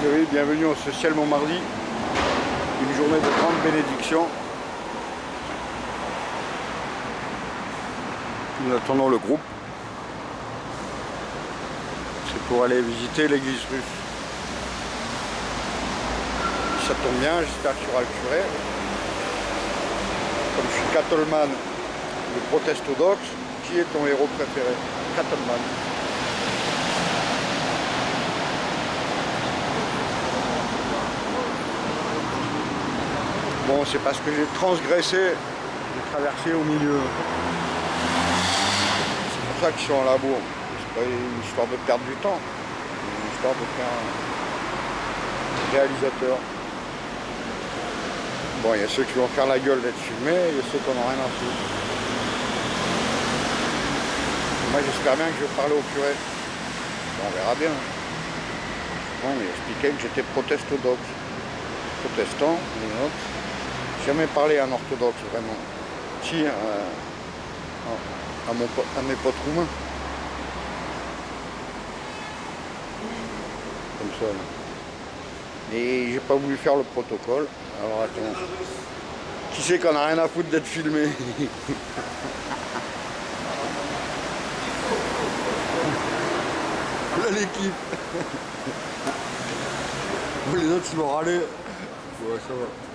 Oui, bienvenue au Social Montmardi, une journée de grande bénédiction. Nous attendons le groupe. C'est pour aller visiter l'église russe. Ça tombe bien, j'espère qu'il y aura le curé. Comme je suis Kattelman, le protestorthodoxe, qui est ton héros préféré? Kattelman. Bon, c'est parce que j'ai transgressé, j'ai traversé au milieu. C'est pour ça qu'ils sont en labour. C'est pas une histoire de perdre du temps, c'est une histoire de faire un réalisateur. Bon, il y a ceux qui vont faire la gueule d'être filmés, il y a ceux qui n'en ont rien à foutre. Moi, j'espère bien que je vais parler au curé. Bon, on verra bien. Bon, il expliquait que j'étais protestorthodoxe. Protestant, orthodoxe. Jamais parlé à un orthodoxe, vraiment. Si, à mes potes roumains. Comme ça, là. Et j'ai pas voulu faire le protocole. Alors attends. Qui c'est qu'on a rien à foutre d'être filmé? Là l'équipe. Les autres ils vont râler. Ouais, ça va.